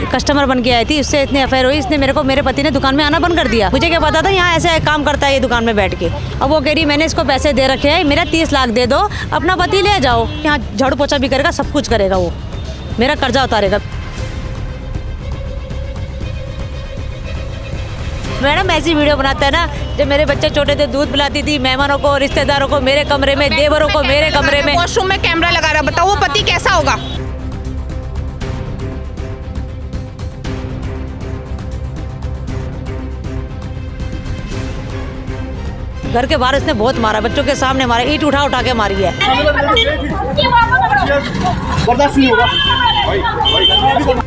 Customer बन के आई थी, उससे इतनी अफेयर हुई, इसने मेरे पति ने दुकान में आना बंद कर दिया। मुझे क्या पता था यहाँ ऐसे काम करता है ये दुकान में बैठ के। अब वो कह रही मैंने इसको पैसे दे रखे हैं, मेरा 30 लाख दे दो, अपना पति ले जाओ, यहाँ झाड़ू पोछा भी करेगा, सब कुछ करेगा, वो मेरा कर्जा उतारेगा। मैडम ऐसी वीडियो बनाता है ना, जब मेरे बच्चे छोटे थे दूध पिलाती थी मेहमानों को, रिश्तेदारों को, मेरे कमरे में, देवरों को मेरे कमरे में, वॉशरूम में कैमरा लगा रहा, बताओ वो पति कैसा होगा। घर के बाहर इसने बहुत मारा, बच्चों के सामने मारा, ईंट उठा उठा के मारी है। बर्दाश्त नहीं होगा।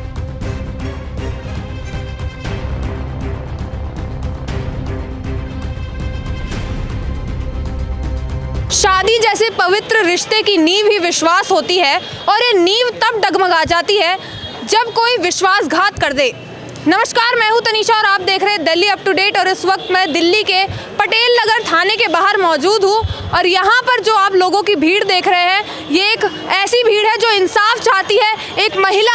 शादी जैसे पवित्र रिश्ते की नींव ही विश्वास होती है, और ये नींव तब डगमगा जाती है जब कोई विश्वासघात कर दे। नमस्कार, मैं हूं तनीषा और आप देख रहे हैं दिल्ली अप टू डेट। और इस वक्त मैं दिल्ली के पटेल नगर थाने के बाहर मौजूद हूं, और यहाँ पर जो आप लोगों की भीड़ देख रहे हैं, ये एक ऐसी भीड़ है जो इंसाफ चाहती है। एक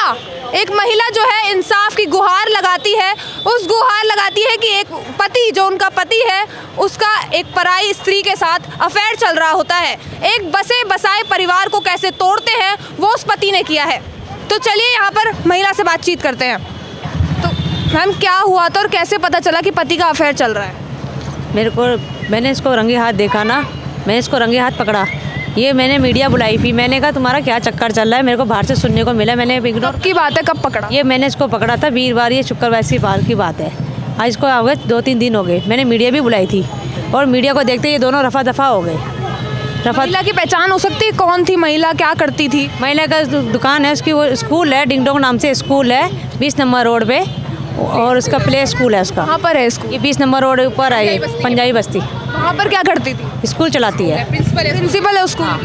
महिला जो है इंसाफ की गुहार लगाती है। उस गुहार लगाती है कि एक पति, जो उनका पति है, उसका एक पराई स्त्री के साथ अफेयर चल रहा होता है। एक बसे बसाए परिवार को कैसे तोड़ते हैं वो उस पति ने किया है। तो चलिए यहाँ पर महिला से बातचीत करते हैं। तो मैम, क्या हुआ था और कैसे पता चला कि पति का अफेयर चल रहा है? मैंने इसको रंगे हाथ देखा ना, मैंने इसको रंगे हाथ पकड़ा। ये मैंने मीडिया बुलाई थी, मैंने कहा तुम्हारा क्या चक्कर चल रहा है, मेरे को बाहर से सुनने को मिला, मैंने इग्नोर की बात है। कब पकड़ा? ये मैंने इसको पकड़ा था वीरवार, ये शुक्रवार की बात है। आज इसको हो गए 2-3 दिन हो गए। मैंने मीडिया भी बुलाई थी, और मीडिया को देखते ये दोनों रफा दफा हो गए। महिला की पहचान हो सकती है? कौन थी महिला, क्या करती थी? महिला का दुकान है उसकी, वो स्कूल है, डिंगडोंग नाम से स्कूल है 20 नंबर रोड पे, और उसका प्ले स्कूल है उसका। कहाँ पर है स्कूल? ये 20 नंबर रोड ऊपर है, पंजाबी बस्ती। वहाँ पर क्या करती थी? स्कूल चलाती है। प्रिंसिपल है स्कूल?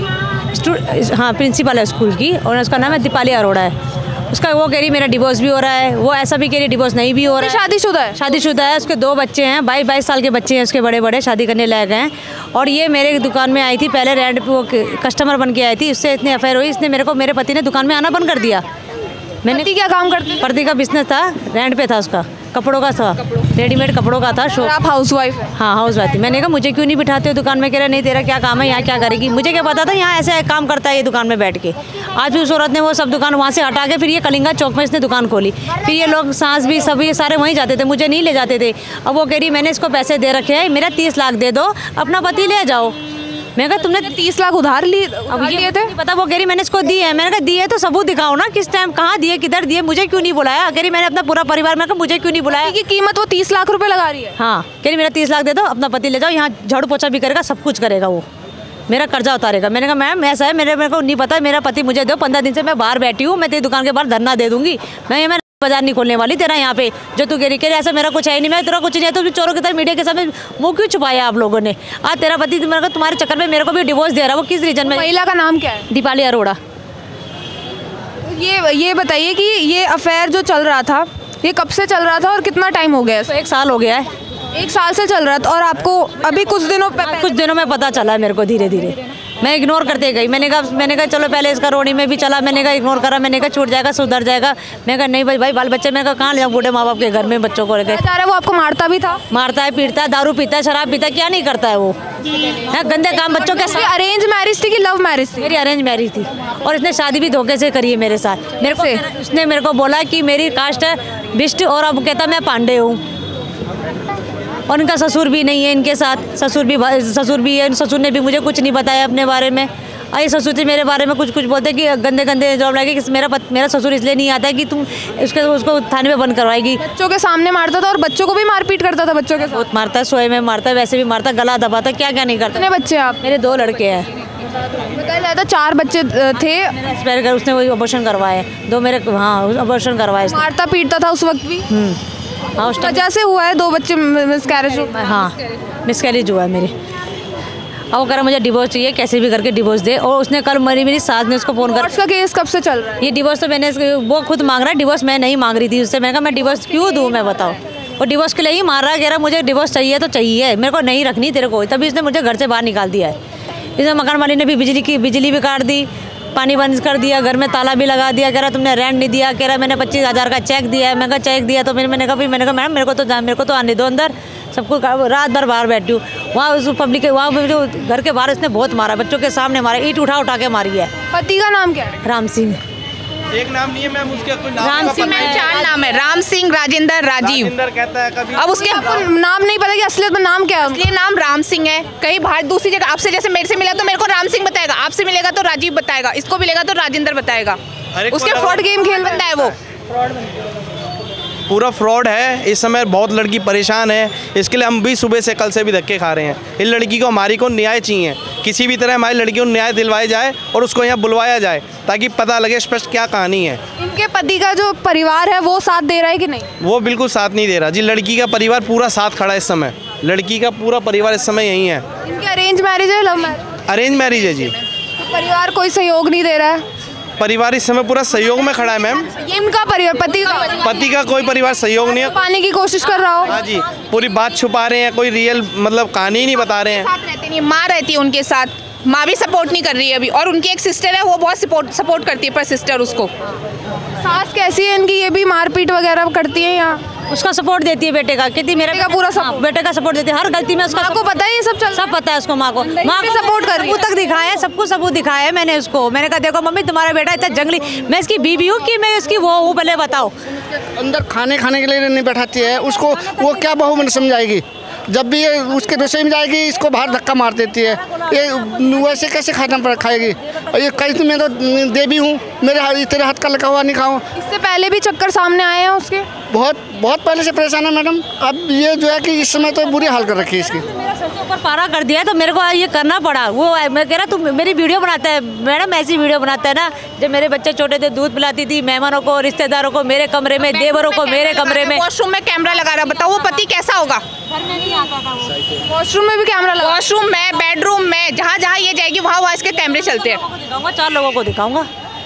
हाँ, प्रिंसिपल है स्कूल की, और उसका नाम है दीपाली अरोड़ा है। उसका वो कह रही मेरा डिवोर्स भी हो रहा है, वो ऐसा भी कह रही डिवोर्स नहीं भी हो रहा है। शादीशुदा है? शादीशुदा है, उसके 2 बच्चे हैं, 22 साल के बच्चे हैं उसके, बड़े बड़े शादी करने लायक हैं। और ये मेरे दुकान में आई थी, पहले रेंट पे वो कस्टमर बन के आई थी, उससे इतनी अफेयर हुई, इसने मेरे पति ने दुकान में आना बंद कर दिया। पति क्या काम करते? पति का बिजनेस था, रेंट पे था उसका, कपड़ों का था, रेडीमेड कपड़ों का था शो। आप हाउस वाइफ है? हाँ, हाउस वाइफ थी। मैंने कहा मुझे क्यों नहीं बिठाते हो दुकान में? कह रहा नहीं, तेरा क्या काम है, यहाँ क्या करेगी? मुझे क्या पता था यहाँ ऐसे काम करता है ये दुकान में बैठ के। आज भी उस औरत ने वो सब दुकान वहाँ से हटा के फिर ये कलिंगा चौक में इसने दुकान खोली। फिर ये लोग सास भी सभी सारे वहीं जाते थे, मुझे नहीं ले जाते थे। अब वो कह रही मैंने इसको पैसे दे रखे हैं, मेरा 30 लाख दे दो, अपना पति ले जाओ। मैं कहा तुमने 30 लाख उधार लिए थे? पता, वो कह रही मैंने इसको दिए हैं। मैंने कहा दिए तो सबूत दिखाओ ना, किस टाइम, कहाँ दिए, किधर दिए, मुझे क्यों नहीं बुलाया? कह रही मैंने अपना पूरा परिवार, मैं कहा मुझे क्यों नहीं बुलाया? की कीमत वो 30 लाख रुपए लगा रही है। हाँ, कह रही मेरा 30 लाख दे दो, अपना पति ले जाओ, यहाँ झाड़ू पोछा भी करेगा, सब कुछ करेगा, वो मेरा कर्जा उतारेगा। मैंने कहा मैम ऐसा है, मेरे को नहीं पता, मेरा पति मुझे दो, 15 दिन से मैं बाहर बैठी हूँ, मैं तेरी दुकान के बाहर धरना दे दूंगी, मैं बाजार नहीं खोलने वाली तेरा यहाँ पे, जो तू कह रही ऐसा मेरा कुछ है नहीं, मैं तेरा कुछ नहीं है। तो चोरों की तरह मीडिया के सामने मुँह क्यों छुपाया आप लोगों ने? आज तेरा पति तुम्हारे चक्कर में मेरे को भी डिवोर्स दे रहा है, वो किस रीजन में? महिला का नाम क्या है? दीपाली अरोड़ा। ये बताइए कि ये अफेयर जो चल रहा था, ये कब से चल रहा था और कितना टाइम हो गया? 1 साल हो गया है। 1 साल से चल रहा था, और आपको अभी कुछ दिनों में पता चला है मेरे को, धीरे धीरे। मैं इग्नोर करते गई, मैंने कहा चलो पहले इसका रोनी में भी चला, मैंने कहा इग्नोर करा, मैंने कहा छूट जाएगा, सुधर जाएगा। मैं कहा नहीं भाई बाल बच्चे, मैं कहा कहाँ ले जाऊँ बूढ़े माँ बाप के घर में बच्चों को लेकर? वो आपको मारता भी था? मारता है, पीटता है, दारू पीता है, शराब पीता है, क्या नहीं करता है वो? गंदे काम बच्चों के साथ। अरेंज मैरिज थी कि लव मैरिज थी? मेरी अरेंज मैरिज थी, और इसने शादी भी धोखे से करी है मेरे साथ। उसने मेरे को बोला कि मेरी कास्ट है बिष्ट, और अब कहता मैं पांडे हूँ, और इनका ससुर भी नहीं है इनके साथ, ससुर भी है, ससुर ने भी मुझे कुछ नहीं बताया अपने बारे में। आई ससुर से मेरे बारे में कुछ बोलते कि गंदे जॉब लगे कि मेरा ससुर इसलिए नहीं आता है कि तुम उसको थाने में बंद करवाएगी। बच्चों के सामने मारता था, और बच्चों को भी मारपीट करता था। बच्चों के साथ बहुत मारता है, सोए में मारता है, वैसे भी मारता, गला दबाता, क्या क्या नहीं करता। कितने बच्चे आप? मेरे 2 लड़के हैं। बताया जाता 4 बच्चे थे। उसने वही अबॉर्शन करवाए 2 मेरे। हाँ, अबॉर्शन करवाए। मारता पीटता था उस वक्त भी? हाँ, उस वजह से हुआ है 2 बच्चे मिसकैरेज? हाँ, मिसकैरेज हुआ है मेरे। अब वो कह रहा मुझे डिवोर्स चाहिए, कैसे भी करके डिवोर्स दे। और उसने कल मेरी सास ने उसको फ़ोन कर, उसका केस कब से चल रहा है? ये डिवोर्स तो वो खुद मांग रहा है, डिवोर्स मैं नहीं मांग रही थी उससे। मैंने कहा मैं डिवोर्स क्यों दूँ, मैं बताओ। वो डिवोर्स के लिए ही मार रहा है, कह रहा मुझे डिवोर्स चाहिए तो चाहिए, मेरे को नहीं रखनी तेरे को। तभी इसने मुझे घर से बाहर निकाल दिया है। इसने मकान वाली ने भी बिजली भी काट दी, पानी बंद कर दिया, घर में ताला भी लगा दिया, कह रहा तुमने रेंट नहीं दिया, कह रहा मैंने 25,000 का चेक दिया है। मैं कहा चेक दिया तो मैंने कहा मैडम मेरे को तो आने दो अंदर, सबको रात भर बाहर बैठी हूँ। वहाँ उस पब्लिक के वहाँ जो घर के बाहर इसने बहुत मारा, बच्चों के सामने मारा, ईंट उठा के मारी है। पति का नाम क्या है? राम सिंह। एक नाम नहीं है मैम, उसके कोई नाम राम सिंह मैम 4 नाम है, राम सिंह, राजेंद्र, राजीव। राजेंद्र कहता है कभी। अब उसके आपको नाम नहीं पता कि असलियत में नाम क्या है? असली नाम राम सिंह है। कहीं बाहर दूसरी जगह आपसे जैसे मेरे से मिला तो मेरे को राम सिंह बताएगा, आपसे मिलेगा तो राजीव बताएगा, इसको मिलेगा तो राजेंद्र बताएगा। उसके फ्रॉड गेम खेल बंदा है वो। पूरा फ्रॉड है। इस समय बहुत लड़की परेशान है, इसके लिए हम भी सुबह से कल से भी धक्के खा रहे हैं। इस लड़की को हमारी को न्याय चाहिए, किसी भी तरह हमारी लड़की को न्याय दिलवाया जाए और उसको यहाँ बुलवाया जाए ताकि पता लगे स्पष्ट क्या कहानी है। इनके पति का जो परिवार है वो साथ दे रहा है कि नहीं? वो बिल्कुल साथ नहीं दे रहा जी। लड़की का परिवार पूरा साथ खड़ा है इस समय, लड़की का पूरा परिवार इस समय यहीं है। इनकी अरेंज मैरिज है, लव मैरिज? अरेंज मैरिज है जी। तो परिवार कोई सहयोग नहीं दे रहा है? परिवार इस समय पूरा सहयोग में खड़ा है मैम। ये इनका परिवार, पति का कोई परिवार सहयोग नहीं है। पाने की कोशिश कर रहा हो? हाँ जी, पूरी बात छुपा रहे हैं, कोई रियल मतलब कहानी नहीं बता रहे हैं। साथ रहते नहीं, माँ रहती है उनके साथ, माँ भी सपोर्ट नहीं कर रही है अभी, और उनकी एक सिस्टर है वो बहुत सपोर्ट करती है, पर सिस्टर उसको। सास कैसी है इनकी? ये भी मारपीट वगैरह करती है यहाँ? उसका सपोर्ट देती है बेटे का, कहती मेरे बेटे का पूरा support? बेटे का सपोर्ट देती है हर गलती में उसका। माँ को पता है ये सब चल? सब पता है उसको, माँ को सपोर्ट कर रही है? सबूत तक दिखाया है, सबको सबूत दिखाया है मैंने उसको। मैंने कहा देखो मम्मी तुम्हारा बेटा इतना जंगली, मैं इसकी बीवी हूँ कि मैं इसकी वो हूँ, भले बताओ। अंदर खाने के लिए नहीं बैठाती है उसको, वो क्या बहू में समझाएगी? जब भी ये उसके रसोई में जाएगी इसको बाहर धक्का मार देती है। ये वैसे कैसे खाना खाएगी? और ये कहीं तो मैं तो देवी हूँ, मेरे तेरे हाथ का लगा हुआ नहीं खाऊँ। इससे पहले भी चक्कर सामने आए हैं उसके? बहुत पहले से परेशान है मैडम। अब ये जो है कि इस समय तो बुरी हाल कर रखी है इसकी। मेरा सर के ऊपर पारा कर दिया है तो मेरे को ये करना पड़ा। वो मैं कह रहा तू मेरी वीडियो बनाता है मैडम, ऐसी वीडियो बनाता है ना, जब मेरे बच्चे छोटे थे दूध पिलाती थी मेहमानों को, रिश्तेदारों को, मेरे कमरे में, देवरों को मेरे कमरे में, वॉशरूम में कैमरा लगा रहा। बताओ वो पति कैसा होगा? घर में नहीं आता था वो। वॉशरूम में भी कैमरा लगा? वॉशरूम में, बेडरूम में, जहाँ जहाँ ये जाएगी वहाँ इसके कैमरे चलते हैं। दिखाऊंगा, 4 लोगों को दिखाऊंगा।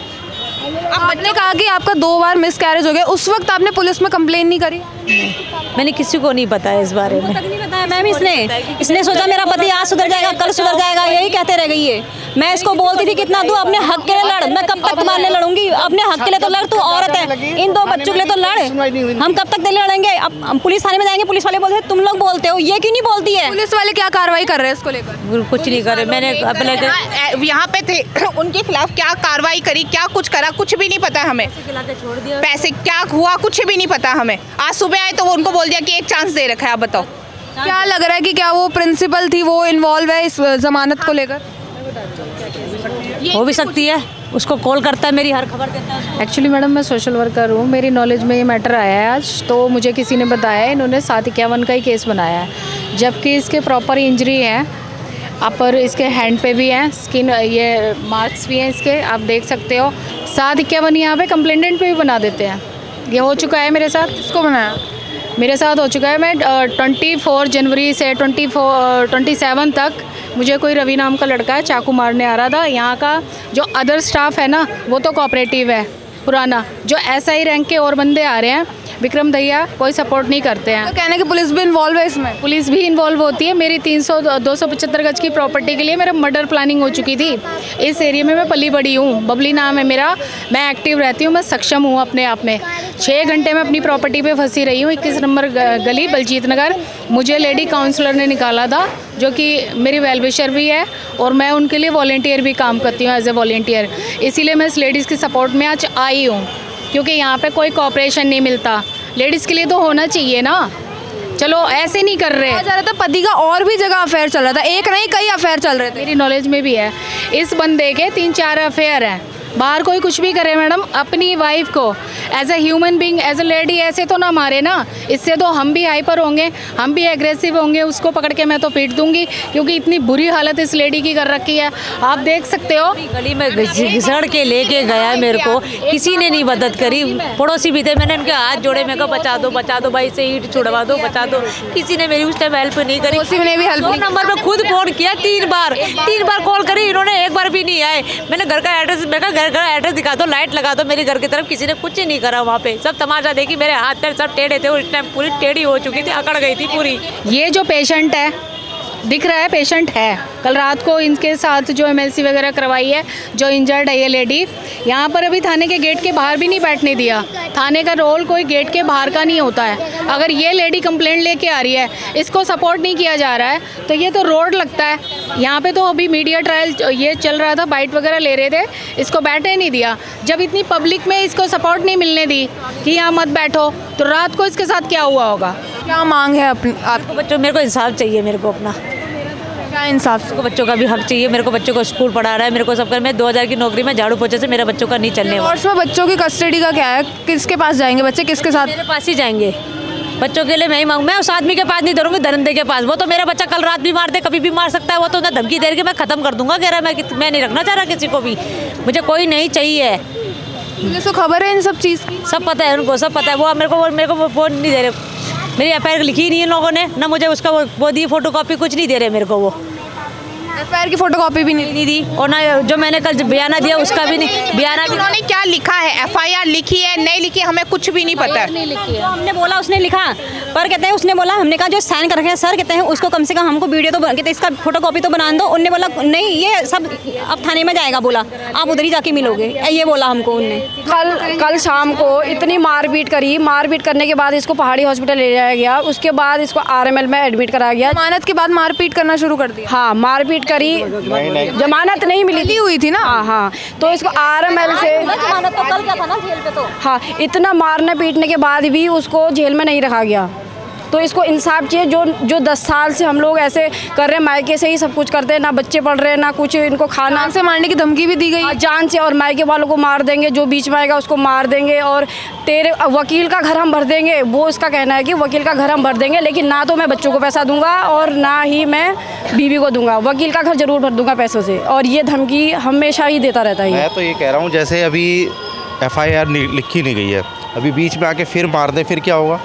आपने कहा कि आपका 2 बार मिस कैरेज हो गया, उस वक्त आपने पुलिस में कंप्लेन नहीं करी? मैंने किसी को नहीं बताया इस बारे में। नहीं बताया मैम, इसने सोचा मेरा पति आज सुधर जाएगा कल सुधर जाएगा, यही कहते रह गई है। मैं इसको बोलती थी कितना तू अपने हक के लिए लड़, मैं कब तक तुम्हारे लिए लड़ूंगी? अपने हक के लिए तो लड़, तू औरत है, इन 2 बच्चों के लिए तो लड़। हम कब तक लड़ेंगे? अब हम पुलिस थाने में जाएंगे, पुलिस वाले बोलते हैं तुम लोग बोलते हो, ये क्यों नहीं बोलती है? पुलिस वाले क्या कार्रवाई कर रहे हैं इसको लेकर? कुछ नहीं करे। मैंने अपने यहाँ पे थे उनके खिलाफ क्या कार्रवाई करी, क्या कुछ करा, कुछ भी नहीं पता हमें। छोड़ दिया, पैसे क्या हुआ कुछ भी नहीं पता हमें। आज सुबह आए तो वो उनको बोल दिया कि एक चांस दे रखा है। आप बताओ क्या लग रहा है कि क्या वो प्रिंसिपल थी वो इन्वॉल्व है इस जमानत को लेकर? हो भी सकती है, उसको कॉल करता है, मेरी हर खबर देता है। एक्चुअली मैडम मैं सोशल वर्कर हूँ, मेरी नॉलेज में ये मैटर आया है आज, तो मुझे किसी ने बताया इन्होंने 751 का ही केस बनाया है, जबकि इसके प्रॉपर इंजरी है, अपर इसके हैंड पे भी है, स्किन ये मार्क्स भी हैं इसके, आप देख सकते हो। 751 यहाँ पे कंप्लेंटेंट पे भी बना देते हैं। ये हो चुका है मेरे साथ। किसको बनाया? मेरे साथ हो चुका है। मैं 24 जनवरी से 27 तक मुझे कोई रवि नाम का लड़का है चाकू मारने आ रहा था। यहाँ का जो अदर स्टाफ है ना वो तो कोऑपरेटिव है पुराना, जो SI रैंक के और बंदे आ रहे हैं विक्रम दहिया कोई सपोर्ट नहीं करते हैं। तो कहने की पुलिस भी इन्वॉल्व है इसमें? पुलिस भी इन्वॉल्व होती है। मेरी 275 गज की प्रॉपर्टी के लिए मेरा मर्डर प्लानिंग हो चुकी थी। इस एरिया में मैं पली बड़ी हूँ, बबली नाम है मेरा, मैं एक्टिव रहती हूँ, मैं सक्षम हूँ अपने आप में। 6 घंटे में अपनी प्रॉपर्टी पे फंसी रही हूँ। 21 नंबर गली बलजीत नगर। मुझे लेडी काउंसलर ने निकाला था जो कि मेरी वेलविशर भी है और मैं उनके लिए वॉलेंटियर भी काम करती हूँ एज ए वॉलेंटियर। इसीलिए मैं इस लेडीज़ की सपोर्ट में आज आई हूँ, क्योंकि यहाँ पे कोई कोऑपरेशन नहीं मिलता। लेडीज़ के लिए तो होना चाहिए ना, चलो ऐसे नहीं कर रहे। कहा जा रहा था पति का और भी जगह अफेयर चल रहा था, एक नहीं कई अफेयर चल रहे थे। मेरी नॉलेज में भी है इस बंदे के 3-4 अफेयर हैं। बाहर कोई कुछ भी करे मैडम, अपनी वाइफ को as a human being, as a lady ऐसे तो ना मारे ना। इससे तो हम भी हाइपर होंगे, हम भी एग्रेसिव होंगे। उसको पकड़ के मैं तो पीट दूंगी, क्योंकि इतनी बुरी हालत इस लेडी की कर रखी है, आप देख सकते हो। गली में घिसड़ के लेके गया मेरे को, किसी ने नहीं मदद करी। पड़ोसी भी थे, मैंने उनके हाथ जोड़े, मैं कहा बचा दो भाई से ईंट छुड़वा दो, बचा दो। किसी ने मेरी उस टाइम हेल्प नहीं करी। पड़ोसी ने भी हेल्प नहीं। नंबर पे खुद फोन किया 3 बार कॉल करी, इन्होंने 1 बार भी नहीं आए। मैंने घर का एड्रेस, मैं घर का एड्रेस दिखा दो, लाइट लगा दो मेरे घर की तरफ। किसी ने कुछ नहीं करा वहाँ पे, सब तमाशा देखी। मेरे हाथ पैर सब टेढ़े थे, उस टाइम पूरी टेढ़ी हो चुकी थी, अकड़ गई थी पूरी। ये जो पेशेंट है दिख रहा है पेशेंट है। कल रात को इनके साथ जो एमएलसी वगैरह करवाई है, जो इंजर्ड है ये लेडी, यहाँ पर अभी थाने के गेट के बाहर भी नहीं बैठने दिया। थाने का रोल कोई गेट के बाहर का नहीं होता है। अगर ये लेडी कंप्लेंट लेके आ रही है, इसको सपोर्ट नहीं किया जा रहा है, तो ये तो रोड लगता है। यहाँ पे तो अभी मीडिया ट्रायल ये चल रहा था, बाइट वगैरह ले रहे थे, इसको बैठने नहीं दिया। जब इतनी पब्लिक में इसको सपोर्ट नहीं मिलने दी कि यहाँ मत बैठो, तो रात को इसके साथ क्या हुआ होगा। क्या मांग है अपनी आपको? बच्चों मेरे को इंसाफ चाहिए, मेरे को अपना क्या इंसाफ को बच्चों का भी हक चाहिए। मेरे को बच्चों को स्कूल पढ़ा रहा है, मेरे को सब कर, मैं 2000 की नौकरी में झाड़ू पोछे से मेरे बच्चों का नहीं चलने वाला। और बच्चों की कस्टडी का क्या है, किसके पास जाएंगे बच्चे, किसके साथ? मेरे पास ही जाएंगे बच्चों के लिए। मैं ही मांग, मैं उस आदमी के पास नहीं दे दूँगी, दरिंदे के पास। वो तो मेरा बच्चा कल रात भी मार दे, कभी भी मार सकता है। वो तो ना धमकी दे के मैं ख़त्म कर दूंगा, कह रहा मैं नहीं रखना चाह रहा किसी को भी, मुझे कोई नहीं चाहिए। पुलिस को खबर है इन सब चीज़ की? सब पता है उनको, सब पता है। वो मेरे को वो फ़ोन नहीं दे रहे, मेरी एफआईआर लिखी नहीं इन लोगों ने, ना मुझे उसका वो दी फोटो कॉपी, कुछ नहीं दे रहे मेरे को। वो एफआईआर की फोटोकॉपी भी नहीं दी, और ना जो मैंने कल बयाना दिया उसका भी नहीं। बयाना भी उन्होंने क्या लिखा है, एफआईआर लिखी है नहीं लिखी है, हमें कुछ भी नहीं पता है। हमने बोला उसने लिखा, पर कहते हैं उसने बोला, हमने कहा जो साइन कर रखे हैं सर, कहते हैं उसको कम से कम हमको वीडियो तो कहते हैं इसका फोटोकॉपी तो बना दो। उनने बोला नहीं ये सब अब थाने में जाएगा, बोला आप उधर ही जाके मिलोगे, ये बोला हमको उनने। कल शाम को इतनी मारपीट करी, मारपीट करने के बाद इसको पहाड़ी हॉस्पिटल ले जाया गया, उसके बाद इसको आरएमएल में एडमिट कराया गया। जमानत के बाद मारपीट करना शुरू कर दिया? हाँ, मारपीट करी, जमानत नहीं मिली हुई थी ना। हाँ, तो इसको आरएमएल से जमानत तो कल क्या था ना जेल पे तो। हाँ, इतना मारने पीटने के बाद भी उसको जेल में नहीं रखा गया। तो इसको इंसाफ चाहिए। जो 10 साल से हम लोग ऐसे कर रहे हैं, मायके से ही सब कुछ करते हैं, ना बच्चे पढ़ रहे हैं ना कुछ, इनको खाना जान से मारने की धमकी भी दी गई। जान से, और मायके वालों को मार देंगे, जो बीच में आएगा उसको मार देंगे, और तेरे वकील का घर हम भर देंगे। वो उसका कहना है कि वकील का घर हम भर देंगे, लेकिन ना तो मैं बच्चों को पैसा दूंगा और ना ही मैं बीवी को दूंगा, वकील का घर जरूर भर दूंगा पैसों से। और ये धमकी हमेशा ही देता रहता है। मैं तो ये कह रहा हूँ, जैसे अभी एफआईआर लिखी नहीं गई है, अभी बीच में आके फिर मार दे, फिर क्या होगा?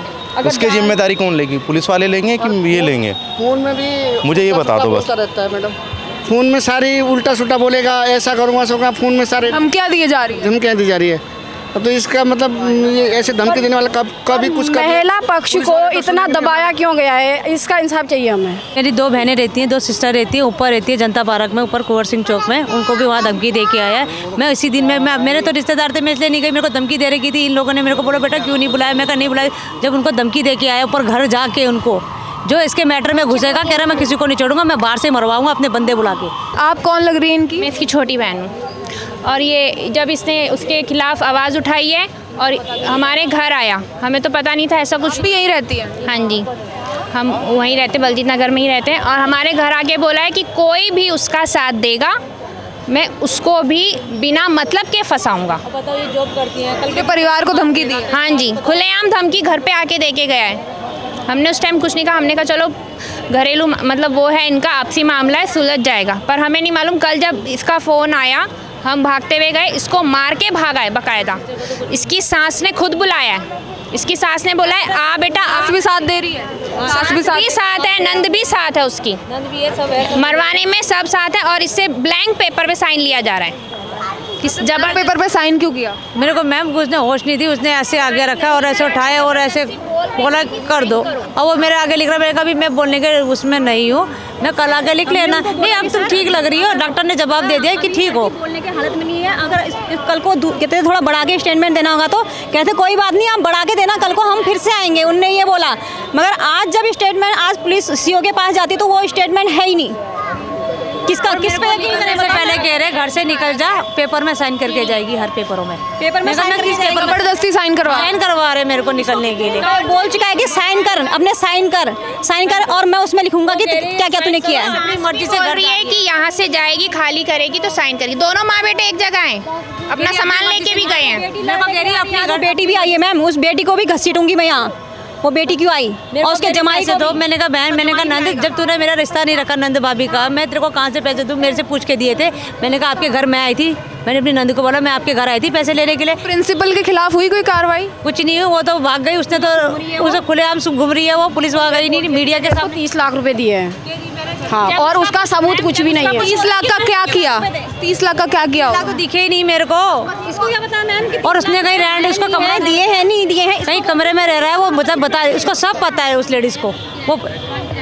उसकी जिम्मेदारी कौन लेगी? पुलिस वाले लेंगे कि ये लेंगे? फोन में भी मुझे ये बता दो बस। रहता है मैडम, फोन में सारी उल्टा सुल्टा बोलेगा, ऐसा करूँगा ऐसा, फोन में सारे धमकियाँ दी जा रही है। धमकियाँ दी जा रही है। अब तो इसका मतलब ये ऐसे धमकी देने वाला कभी कुछ महिला पक्ष को इतना दबाया क्यों गया है, इसका इंसाफ चाहिए हमें। मेरी 2 बहनें रहती हैं, 2 सिस्टर रहती हैं, ऊपर रहती है जनता पार्क में, ऊपर कुंवर सिंह चौक में। उनको भी वहाँ धमकी दे के आया है। मैं इसी दिन में मेरे तो रिश्तेदार थे, मैं इसलिए नहीं गई, मेरे को धमकी दे रही थी। इन लोगों ने मेरे को बोला बेटा क्यों नहीं बुलाया, मैं कहा नहीं बुलाया। जब उनको धमकी दे के आया ऊपर घर जाके, उनको जो इसके मैटर में घुसेगा, कह रहा मैं किसी को नहीं छोड़ूंगा, मैं बाहर से मरवाऊंगा अपने बंदे बुला के। आप कौन लग रही है इनकी? मैं इसकी छोटी बहन हूँ, और ये जब इसने उसके खिलाफ आवाज़ उठाई है और हमारे घर आया, हमें तो पता नहीं था ऐसा कुछ भी। यहीं रहती है? हाँ जी, हम वहीं रहते, बलजीत नगर में ही रहते हैं। और हमारे घर आके बोला है कि कोई भी उसका साथ देगा, मैं उसको भी बिना मतलब के फंसाऊंगा। बताओ, ये जॉब करती है, कल के परिवार को धमकी दी? हाँ जी, खुलेआम धमकी घर पे आके दे के गया है। हमने उस टाइम कुछ नहीं कहा, हमने कहा चलो घरेलू मतलब वो है, इनका आपसी मामला है, सुलझ जाएगा। पर हमें नहीं मालूम, कल जब इसका फ़ोन आया हम भागते हुए गए, इसको मार के भागा है बकायदा। इसकी सास ने खुद बुलाया है, इसकी सास ने बोला है आ बेटा। सास भी साथ दे रही है? सास भी साथ है, नंद भी साथ है, उसकी मरवाने में सब साथ है। और इससे ब्लैंक पेपर पे साइन लिया जा रहा है। किस जबर पेपर पे साइन क्यों किया? मेरे को मैम उसने होश नहीं थी, उसने ऐसे आगे रखा और ऐसे उठाया और ऐसे बोला कर दो, और वो मेरे आगे लिख रहा। मैंने कहा भी मैं बोलने के उसमें नहीं हूँ, मैं कल आगे लिख लेना। नहीं अब तुम ठीक लग रही हो, डॉक्टर ने जवाब दे दिया कि ठीक हो। बोलने की हालत में नहीं है। अगर कल को कहते थोड़ा बढ़ा के स्टेटमेंट देना होगा तो कहते कोई बात नहीं आप बढ़ा के देना, कल को हम फिर से आएंगे, उनने ये बोला। मगर आज जब स्टेटमेंट, आज पुलिस सीओ के पास जाती तो वो स्टेटमेंट है ही नहीं। किसका किस पे यकीन करें? से पहले कह रहे घर से निकल जा, पेपर में साइन करके जाएगी, हर पेपरों में पेपर में साइन करके जाएगी। जबरदस्ती साइन करवा रहे मेरे को निकलने के लिए। बोल चुका है कि साइन कर, अपने साइन कर और मैं उसमें लिखूंगा कि क्या क्या तूने किया है। अपनी मर्जी से कर रही है कि यहाँ से जाएगी, खाली करेगी तो साइन करेगी। दोनों माँ बेटे एक जगह हैं, अपना सामान लेके भी गए हैं। अपनी बेटी भी आई है मैम, उस बेटी को भी घसीटूंगी मैं यहाँ। वो बेटी क्यों आई और उसके जमाई से तो मैंने कहा बहन, मैंने कहा नंद जब तूने मेरा रिश्ता नहीं रखा नंद भाभी का, मैं तेरे को कहाँ से पैसे दूँ? मेरे से पूछ के दिए थे। मैंने कहा आपके घर मैं आई थी, मैंने अपनी नंद को बोला मैं आपके घर आई थी पैसे लेने के लिए। प्रिंसिपल के खिलाफ हुई कोई कार्रवाई? कुछ नहीं हुई, वो तो भाग गई। उसने तो उसे खुलेआम घूम रही है, वो पुलिस वहाँ गई नहीं, मीडिया के साथ 30 लाख रुपए दिए हैं। हाँ, और उसका सबूत कुछ भी नहीं है। 30 लाख का क्या किया? 30 लाख का क्या किया? तो दिखे ही नहीं मेरे को। इसको क्या पता मैम? और उसने कहीं रैंड उसको कमरा दिए हैं नहीं दिए हैं, कहीं कमरे में रह रहा है वो, मतलब बता, उसको सब पता है उस लेडीज को। वो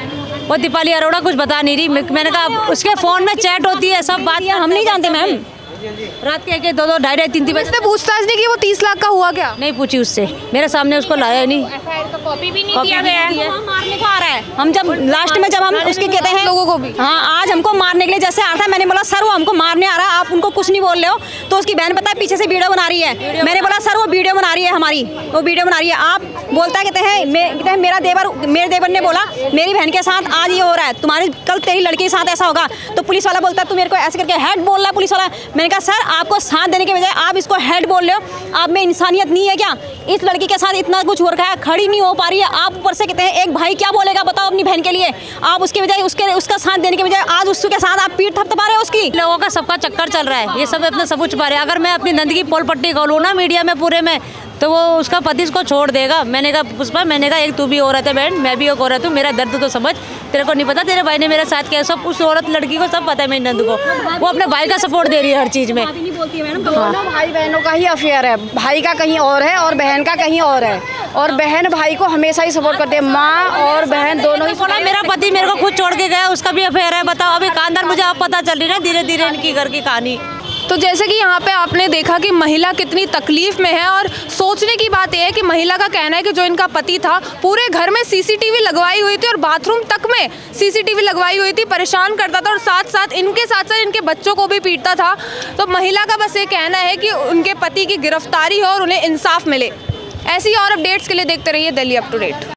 वो दीपाली अरोड़ा कुछ बता नहीं रही। मैंने कहा उसके फ़ोन में चैट होती है, सब बात हम नहीं जानते मैम। रात के 2-2, 2:30, 3-3 बजे उसने पूछताछ नहीं की, वो 30 लाख का हुआ क्या? नहीं पूछी उससे, मेरे सामने उसको लाया नहीं। एफआईआर का कॉपी भी नहीं दिया गया है। मारने को आ रहा है। हम जब लास्ट में जब हम उसके कहते हैं लोगों को भी, हाँ आज हमको मारने के लिए जैसे आ रहा था, मैंने बोला सर वो हमको मारने आ रहा है, आप उनको कुछ नहीं बोल रहे हो। तो उसकी बहन पता है पीछे से वीडियो बना रही है। मैंने बोला सर वो वीडियो बना रही है हमारी, वो वीडियो बना रही है। आप बोलता है कहते हैं मेरे देवर ने बोला मेरी बहन के साथ आज ये हो रहा है, तुम्हारी कल तेरी लड़की के साथ ऐसा होगा। तो पुलिस वाला बोलता है तू मेरे को ऐसे करके हेड बोल रहा है पुलिस वाला। मैंने कहा सर आपको साथ देने के बजाय आप इसको हेड बोल रहे हो, आप में इंसानियत नहीं है क्या? इस लड़की के साथ इतना कुछ हो रखा है, खड़ी नहीं हो पा रही है, आप ऊपर से कहते हैं एक भाई क्या बोलेगा बताओ अपनी बहन के लिए। आप उसके बजाय उसका साथ देने के बजाय आज उसके साथ आप पीठ थपथपा रहे हो उसकी। लोगों का सबका चक्कर चल रहा है, ये सब अपना सब कुछ छुपा रहे हैं। अगर मैं अपनी नंद की पोल पट्टी खोलूँ ना मीडिया में पूरे में, तो वो उसका पति इसको छोड़ देगा। मैंने कहा पुष्पा, मैंने कहा एक तू भी औरत है बहन, मैं भी एक औरत हूँ, मेरा दर्द तो समझ, तेरे को नहीं पता तेरे भाई ने मेरे साथ किया सब। उस औरत लड़की को सब पता है मेरी नंद को, वो अपने भाई का सपोर्ट दे रही है हर चीज़ में। दोनों भाई बहनों का ही अफेयर है, भाई का कहीं और है और बहन का कहीं और है, और बहन भाई को हमेशा ही सपोर्ट करती है, माँ और बहन दोनों ही। बोला मेरा पति मेरे को खुद छोड़ के गया, उसका भी अफेयर है। बताओ अभी खानदान मुझे अब पता चल रही है धीरे धीरे इनकी घर की कहानी। तो जैसे कि यहाँ पे आपने देखा कि महिला कितनी तकलीफ में है, और सोचने की बात यह है कि महिला का कहना है कि जो इनका पति था पूरे घर में सीसीटीवी लगवाई हुई थी और बाथरूम तक में सीसीटीवी लगवाई हुई थी, परेशान करता था और साथ साथ इनके बच्चों को भी पीटता था। तो महिला का बस ये कहना है कि उनके पति की गिरफ्तारी हो और उन्हें इंसाफ मिले। ऐसी और अपडेट्स के लिए देखते रहिए दिल्ली अप टू डेट।